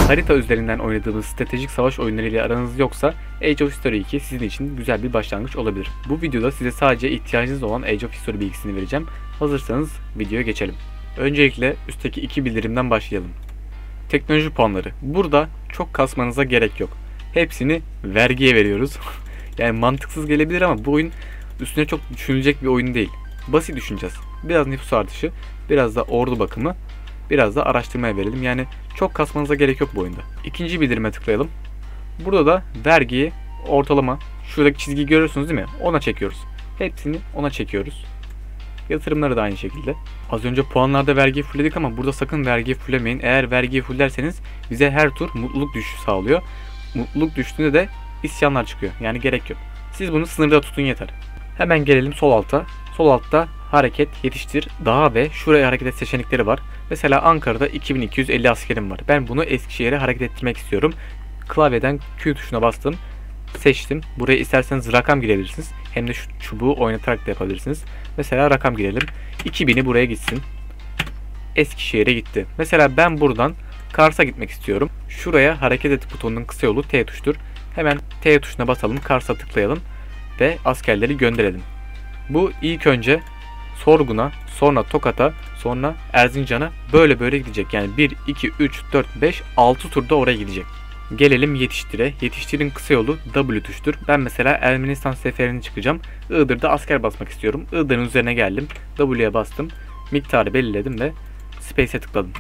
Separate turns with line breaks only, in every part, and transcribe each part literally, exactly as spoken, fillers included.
Harita üzerinden oynadığımız stratejik savaş oyunlarıyla aranız yoksa Age of History iki sizin için güzel bir başlangıç olabilir. Bu videoda size sadece ihtiyacınız olan Age of History bilgisini vereceğim. Hazırsanız videoya geçelim. Öncelikle üstteki iki bildirimden başlayalım. Teknoloji puanları. Burada çok kasmanıza gerek yok. Hepsini vergiye veriyoruz. Yani mantıksız gelebilir ama bu oyun üstüne çok düşünülecek bir oyun değil. Basit düşüneceğiz. Biraz nüfus artışı, biraz da ordu bakımı, biraz da araştırmaya verelim. Yani çok kasmanıza gerek yok bu oyunda. İkinci bildirime tıklayalım. Burada da vergiyi ortalama, şuradaki çizgiyi görüyorsunuz değil mi? Ona çekiyoruz. Hepsini ona çekiyoruz. Yatırımları da aynı şekilde. Az önce puanlarda vergiyi fullledik ama burada sakın vergiyi fulllemeyin. Eğer vergiyi fullerseniz bize her tur mutluluk düşüşü sağlıyor. Mutluluk düştüğünde de isyanlar çıkıyor. Yani gerek yok. Siz bunu sınırda tutun yeter. Hemen gelelim sol alta. Sol altta hareket, yetiştir, dağ ve şuraya hareket et seçenekleri var. Mesela Ankara'da iki bin iki yüz elli askerim var. Ben bunu Eskişehir'e hareket ettirmek istiyorum. Klavyeden Q tuşuna bastım. Seçtim. Buraya isterseniz rakam girebilirsiniz. Hem de şu çubuğu oynatarak da yapabilirsiniz. Mesela rakam girelim. iki bini buraya gitsin. Eskişehir'e gitti. Mesela ben buradan Kars'a gitmek istiyorum. Şuraya hareket et butonunun kısa yolu T tuştur. Hemen T tuşuna basalım. Kars'a tıklayalım. Ve askerleri gönderelim. Bu ilk önce Sorgun'a, sonra Tokat'a, sonra Erzincan'a böyle böyle gidecek. Yani bir, iki, üç, dört, beş, altı turda oraya gidecek. Gelelim yetiştire. Yetiştirin kısa yolu W tuştur. Ben mesela Ermenistan seferine çıkacağım. Iğdır'da asker basmak istiyorum. Iğdır'ın üzerine geldim. W'ye bastım. Miktarı belirledim ve Space'e tıkladım.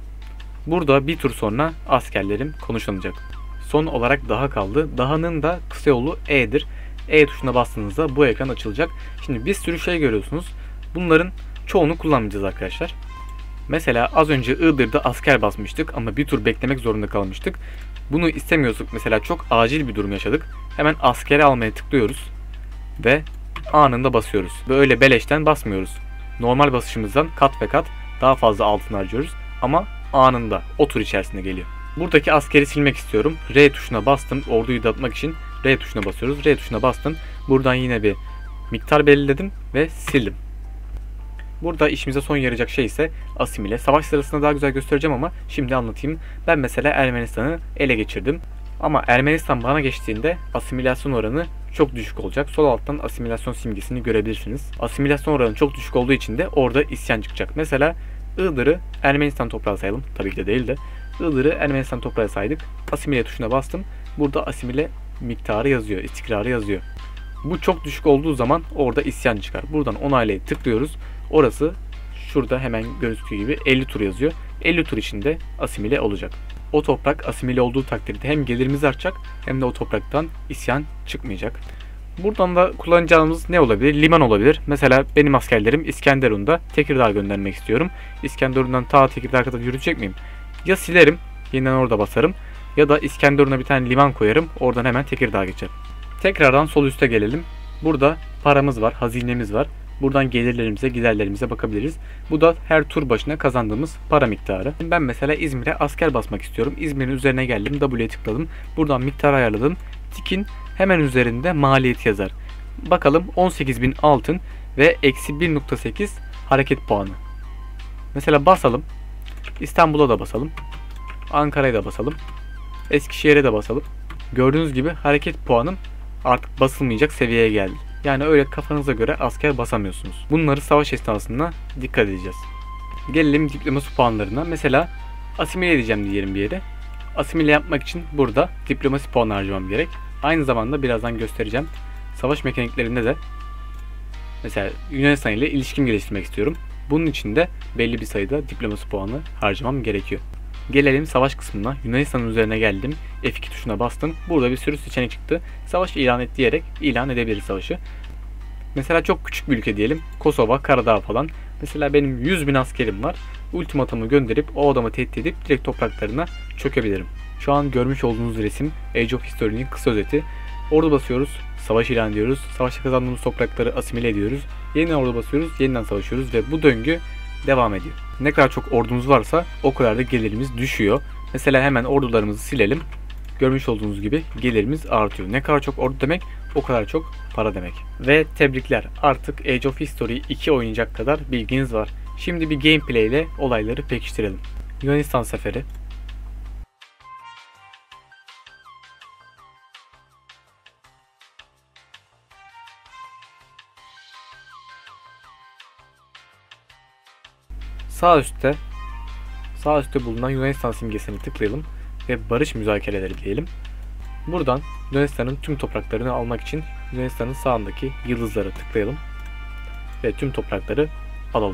Burada bir tur sonra askerlerim konuşlanacak. Son olarak daha kaldı. Daha'nın da kısa yolu E'dir. E tuşuna bastığınızda bu ekran açılacak. Şimdi bir sürü şey görüyorsunuz. Bunların çoğunu kullanmayacağız arkadaşlar. Mesela az önce Iğdır'da asker basmıştık ama bir tur beklemek zorunda kalmıştık. Bunu istemiyorsak mesela çok acil bir durum yaşadık. Hemen askeri almaya tıklıyoruz ve anında basıyoruz. Böyle beleşten basmıyoruz. Normal basışımızdan kat ve kat daha fazla altın harcıyoruz ama anında o tur içerisinde geliyor. Buradaki askeri silmek istiyorum. R tuşuna bastım. Orduyu dağıtmak için R tuşuna basıyoruz. R tuşuna bastım. Buradan yine bir miktar belirledim ve sildim. Burada işimize son yarayacak şey ise asimile. Savaş sırasında daha güzel göstereceğim ama şimdi anlatayım. Ben mesela Ermenistan'ı ele geçirdim. Ama Ermenistan bana geçtiğinde asimilasyon oranı çok düşük olacak. Sol alttan asimilasyon simgesini görebilirsiniz. Asimilasyon oranı çok düşük olduğu için de orada isyan çıkacak. Mesela Iğdır'ı Ermenistan toprağı sayalım. Tabii ki de değil de. Iğdır'ı Ermenistan toprağı saydık. Asimile tuşuna bastım. Burada asimile miktarı yazıyor. İstikrarı yazıyor. Bu çok düşük olduğu zaman orada isyan çıkar. Buradan onaylaya tıklıyoruz. Orası şurada hemen gözüktüğü gibi elli tur yazıyor. elli tur içinde asimile olacak. O toprak asimile olduğu takdirde hem gelirimiz artacak hem de o topraktan isyan çıkmayacak. Buradan da kullanacağımız ne olabilir? Liman olabilir. Mesela benim askerlerim İskenderun'da Tekirdağ göndermek istiyorum. İskenderun'dan ta Tekirdağ'a kadar yürütecek miyim? Ya silerim, yeniden orada basarım ya da İskenderun'a bir tane liman koyarım. Oradan hemen Tekirdağ'a geçerim. Tekrardan sol üste gelelim. Burada paramız var, hazinemiz var. Buradan gelirlerimize, giderlerimize bakabiliriz. Bu da her tur başına kazandığımız para miktarı. Ben mesela İzmir'e asker basmak istiyorum. İzmir'in üzerine geldim. W'ye tıkladım. Buradan miktar ayarladım. Tikin hemen üzerinde maliyet yazar. Bakalım on sekiz bin altın ve eksi bir nokta sekiz hareket puanı. Mesela basalım. İstanbul'a da basalım. Ankara'ya da basalım. Eskişehir'e de basalım. Gördüğünüz gibi hareket puanım artık basılmayacak seviyeye geldi. Yani öyle kafanıza göre asker basamıyorsunuz. Bunları savaş esnasında dikkat edeceğiz. Gelelim diplomasi puanlarına. Mesela asimile edeceğim diyelim bir yere. Asimile yapmak için burada diplomasi puanı harcamam gerek. Aynı zamanda birazdan göstereceğim. Savaş mekaniklerinde de mesela Yunanistan ile ilişkim geliştirmek istiyorum. Bunun için de belli bir sayıda diplomasi puanı harcamam gerekiyor. Gelelim savaş kısmına. Yunanistan'ın üzerine geldim. F iki tuşuna bastım. Burada bir sürü seçenek çıktı. Savaş ilan et diyerek ilan edebiliriz savaşı. Mesela çok küçük bir ülke diyelim. Kosova, Karadağ falan. Mesela benim yüz bin askerim var. Ultimatomu gönderip o adamı tehdit edip direkt topraklarına çökebilirim. Şu an görmüş olduğunuz resim Age of History'nin kısa özeti. Ordu basıyoruz. Savaş ilan ediyoruz. Savaşta kazandığımız toprakları asimile ediyoruz. Yeniden ordu basıyoruz. Yeniden savaşıyoruz ve bu döngü devam ediyor. Ne kadar çok ordumuz varsa o kadar da gelirimiz düşüyor. Mesela hemen ordularımızı silelim. Görmüş olduğunuz gibi gelirimiz artıyor. Ne kadar çok ordu demek o kadar çok para demek. Ve tebrikler, artık Age of History iki oynayacak kadar bilginiz var. Şimdi bir gameplay ile olayları pekiştirelim. Yunanistan seferi. Sağ üstte sağ üstte bulunan Yunanistan simgesini tıklayalım ve barış müzakereleri diyelim. Buradan Yunanistan'ın tüm topraklarını almak için Yunanistan'ın sağındaki yıldızlara tıklayalım ve tüm toprakları alalım.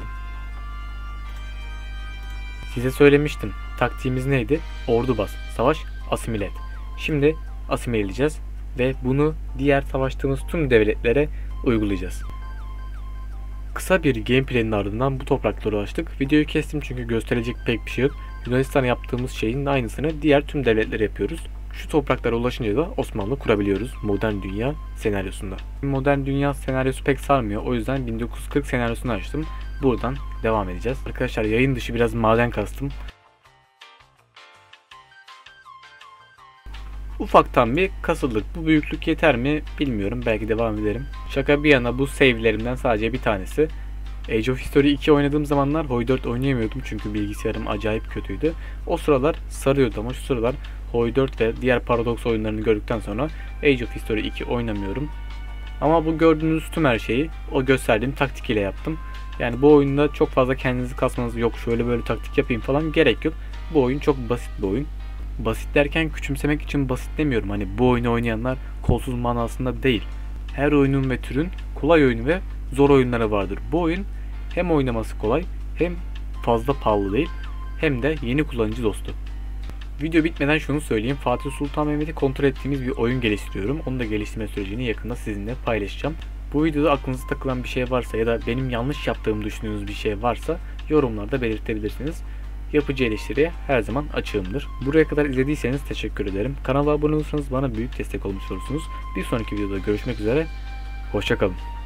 Size söylemiştim. Taktiğimiz neydi? Ordu bas, savaş, asimile et. Şimdi asimile edeceğiz ve bunu diğer savaştığımız tüm devletlere uygulayacağız. Kısa bir gameplay'in ardından bu topraklara ulaştık. Videoyu kestim çünkü gösterecek pek bir şey yok. Yunanistan'a yaptığımız şeyin aynısını diğer tüm devletlere yapıyoruz. Şu topraklara ulaşınca da Osmanlı kurabiliyoruz modern dünya senaryosunda. Modern dünya senaryosu pek sarmıyor. O yüzden bin dokuz yüz kırk senaryosunu açtım. Buradan devam edeceğiz. Arkadaşlar yayın dışı biraz maden kastım. Ufaktan bir kasıldık. Bu büyüklük yeter mi bilmiyorum. Belki devam ederim. Şaka bir yana bu save'lerimden sadece bir tanesi. Age of History iki oynadığım zamanlar Hoi dört oynayamıyordum çünkü bilgisayarım acayip kötüydü. O sıralar sarıyordu ama şu sıralar Hoi dört ve diğer Paradox oyunlarını gördükten sonra Age of History iki oynamıyorum. Ama bu gördüğünüz tüm her şeyi o gösterdiğim taktik ile yaptım. Yani bu oyunda çok fazla kendinizi kasmanız yok, şöyle böyle taktik yapayım falan gerek yok. Bu oyun çok basit bir oyun. Basit derken küçümsemek için basit demiyorum. Hani bu oyunu oynayanlar kolsuz manasında değil. Her oyunun ve türün kolay oyunu ve zor oyunları vardır. Bu oyun hem oynaması kolay, hem fazla pahalı değil, hem de yeni kullanıcı dostu. Video bitmeden şunu söyleyeyim. Fatih Sultan Mehmet'i kontrol ettiğimiz bir oyun geliştiriyorum. Onu da geliştirme sürecini yakında sizinle paylaşacağım. Bu videoda aklınıza takılan bir şey varsa ya da benim yanlış yaptığımı düşündüğünüz bir şey varsa yorumlarda belirtebilirsiniz. Yapıcı eleştiriye her zaman açığımdır. Buraya kadar izlediyseniz teşekkür ederim. Kanala abone olursanız bana büyük destek olmuş olursunuz. Bir sonraki videoda görüşmek üzere. Hoşça kalın.